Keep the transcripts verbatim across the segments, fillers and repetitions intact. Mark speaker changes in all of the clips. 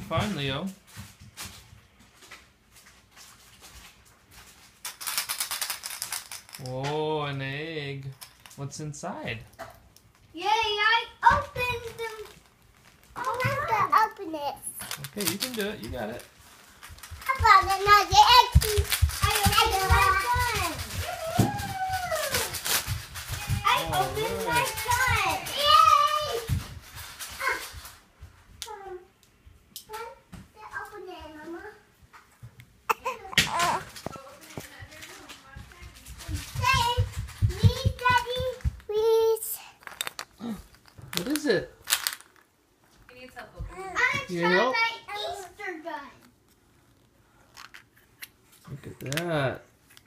Speaker 1: fine, Leo. Whoa, an egg. What's inside?
Speaker 2: Yay, I opened them.
Speaker 3: I have to open it.
Speaker 1: Okay, you can do it. You got it.
Speaker 3: I found another egg.
Speaker 2: I opened my gun. I
Speaker 1: All
Speaker 2: opened
Speaker 1: right.
Speaker 2: my gun.
Speaker 3: Yay! Ah. Um, open it, Mama. Say, please, Daddy, please.
Speaker 1: What is it?
Speaker 4: He needs help opening it.
Speaker 2: I'm
Speaker 1: You
Speaker 2: gonna try
Speaker 1: help?
Speaker 2: my Easter gun.
Speaker 1: Look at that.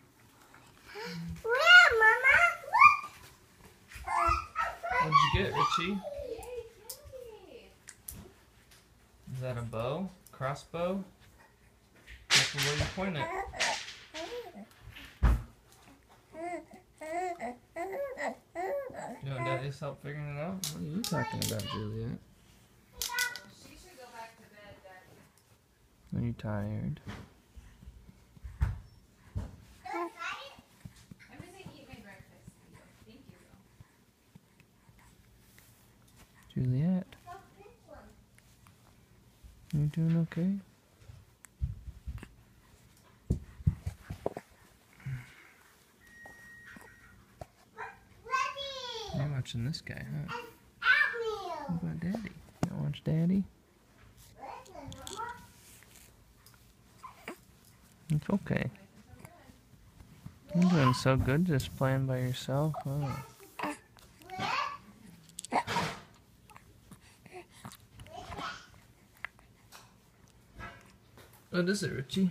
Speaker 3: Where, Mama?
Speaker 1: What'd you get, Richie? Is that a bow? Crossbow? Careful where you point it. You want Daddy's help figuring it out? What are you talking about, Juliet?
Speaker 4: She should go back to bed, Daddy.
Speaker 1: Are you tired?
Speaker 4: I'm gonna eat my breakfast. Thank you.
Speaker 1: Juliet, you doing okay? You're watching this guy, huh? What about Daddy? You don't watch Daddy? It's okay. You're doing so good just playing by yourself, huh? What is it, Richie?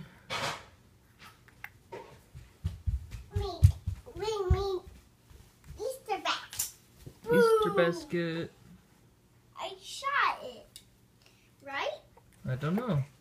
Speaker 3: Me, me, me. Easter basket.
Speaker 1: Easter basket.
Speaker 2: I shot it. Right?
Speaker 1: I don't know.